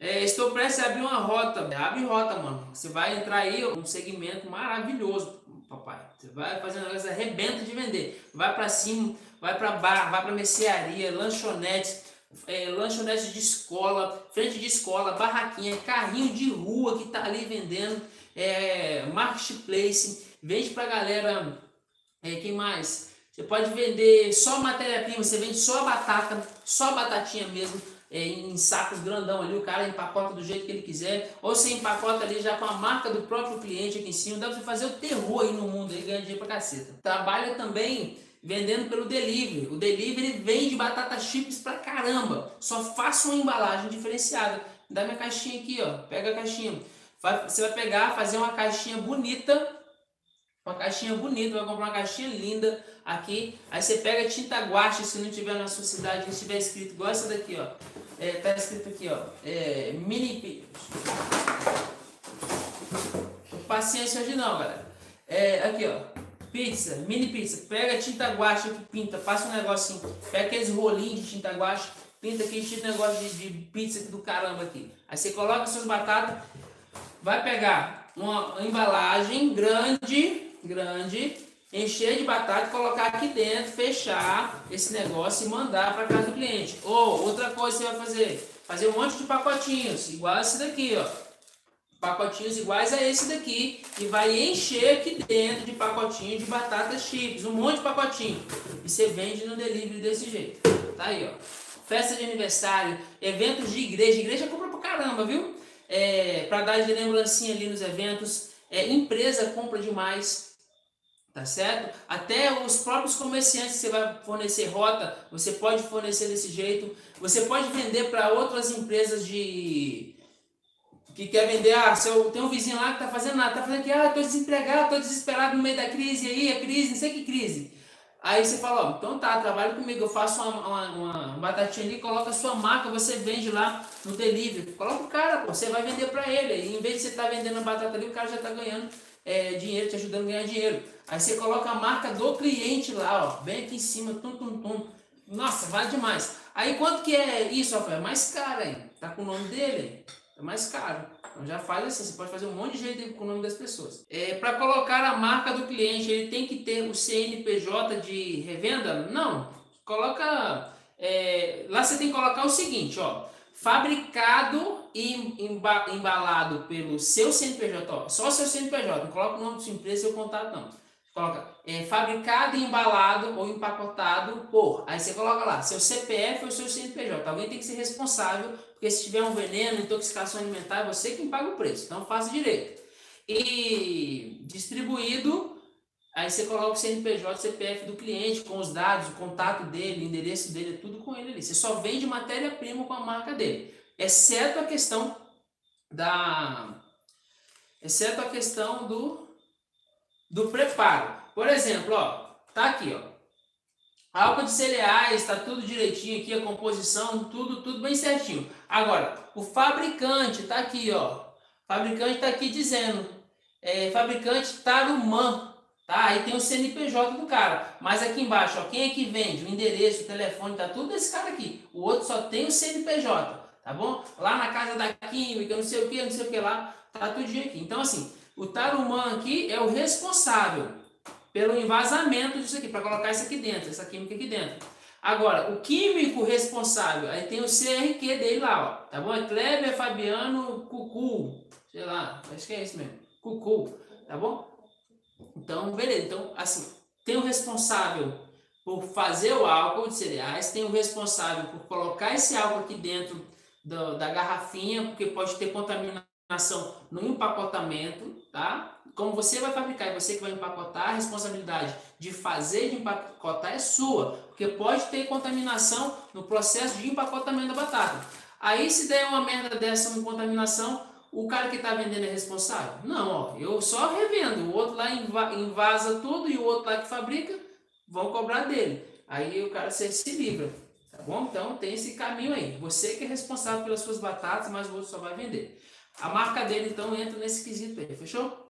Estou prestes a abrir uma rota. Abre rota, mano. Você vai entrar aí, um segmento maravilhoso, papai. Você vai fazer um negócio arrebenta de vender. Vai pra cima, vai pra bar, vai pra mercearia, lanchonetes, lanchonete de escola, frente de escola, barraquinha, carrinho de rua que tá ali vendendo, marketplace, vende pra galera. Quem mais? Você pode vender só matéria-prima, você vende só a batata, só a batatinha mesmo, em sacos grandão ali, o cara empacota do jeito que ele quiser, ou você empacota ali já com a marca do próprio cliente aqui em cima, dá pra você fazer o terror aí no mundo, aí ganha dinheiro pra caceta. Trabalha também vendendo pelo delivery. O delivery vende batata chips pra caramba, só faça uma embalagem diferenciada. Dá minha caixinha aqui, ó, pega a caixinha. Você vai pegar, fazer uma caixinha bonita, vai comprar uma caixinha linda aqui. Aí você pega tinta guache, se não tiver na sua cidade, se tiver escrito igual essa daqui, ó. Tá escrito aqui, ó. Mini. Paciência hoje não, galera. Aqui, ó. Pizza, mini pizza. Pega tinta guache aqui, pinta, passa um negocinho. Pega aqueles rolinhos de tinta guache, pinta aqui, tinta negócio de pizza do caramba aqui. Aí você coloca suas batatas, vai pegar uma embalagem grande, encher de batata, colocar aqui dentro, fechar esse negócio e mandar para casa do cliente. Ou outra coisa que você vai fazer um monte de pacotinhos, igual esse daqui, ó. Pacotinhos iguais a esse daqui e vai encher aqui dentro de pacotinho de batata chips, um monte de pacotinho. E você vende no delivery desse jeito. Tá aí, ó. Festa de aniversário, eventos de igreja. Igreja compra pra caramba, viu? Para dar de lembrancinha ali nos eventos. Empresa compra demais, tá certo? Até os próprios comerciantes que você vai fornecer rota, você pode fornecer desse jeito. Você pode vender para outras empresas que quer vender. Tem um vizinho lá que tá fazendo nada, tá fazendo aqui, tô desempregado, tô desesperado no meio da crise aí, a crise, não sei que crise. Aí você fala, ó, então tá, trabalha comigo, eu faço uma batatinha ali, coloca a sua marca, você vende lá no delivery. Coloca o cara, pô, você vai vender pra ele. E em vez de você estar vendendo a batata ali, o cara já tá ganhando dinheiro, te ajudando a ganhar dinheiro. Aí você coloca a marca do cliente lá, ó, bem aqui em cima, tum. Nossa, vale demais. Aí quanto que é isso, Rafael? É mais caro aí, tá com o nome dele, é mais caro. Então já faz assim, você pode fazer um monte de jeito com o nome das pessoas. Para colocar a marca do cliente, ele tem que ter o CNPJ de revenda? Não. Coloca. Lá você tem que colocar o seguinte, ó. Fabricado e embalado pelo seu CNPJ, ó, só o seu CNPJ, não coloca o nome da sua empresa e seu contato não. Coloca fabricado e embalado ou empacotado por. Aí você coloca lá, seu CPF ou seu CNPJ. Alguém tem que ser responsável, porque se tiver um veneno, intoxicação alimentar, é você quem paga o preço. Então faça direito. E distribuído, aí você coloca o CNPJ, CPF do cliente, com os dados, o contato dele, o endereço dele, é tudo com ele ali. Você só vende matéria-prima com a marca dele. Exceto a questão do preparo. Por exemplo, ó, tá aqui, ó. Álcool de cereais, tá tudo direitinho aqui, a composição, tudo bem certinho. Agora, o fabricante tá aqui, ó. O fabricante tá aqui dizendo, fabricante Tarumã, tá? Aí tem o CNPJ do cara. Mas aqui embaixo, ó, quem é que vende? O endereço, o telefone, tá tudo desse cara aqui. O outro só tem o CNPJ, tá bom? Lá na casa da química, não sei o que lá, tá tudinho aqui. Então, assim, o Tarumã aqui é o responsável pelo envasamento disso aqui, para colocar isso aqui dentro, essa química aqui dentro. Agora, o químico responsável, aí tem o CRQ dele lá, ó, tá bom? É Kleber Fabiano Cucu, sei lá, acho que é isso mesmo, Cucu, tá bom? Então, beleza, então, assim, tem o responsável por fazer o álcool de cereais, tem o responsável por colocar esse álcool aqui dentro da garrafinha, porque pode ter contaminação no empacotamento, tá? Como você vai fabricar e você que vai empacotar, a responsabilidade de fazer de empacotar é sua, porque pode ter contaminação no processo de empacotamento da batata. Aí se der uma merda dessa, uma contaminação, o cara que está vendendo é responsável? Não, ó, eu só revendo, o outro lá invasa tudo e o outro lá que fabrica, vão cobrar dele. Aí o cara se livra, tá bom? Então tem esse caminho aí. Você que é responsável pelas suas batatas, mas o outro só vai vender. A marca dele então entra nesse quesito aí, fechou?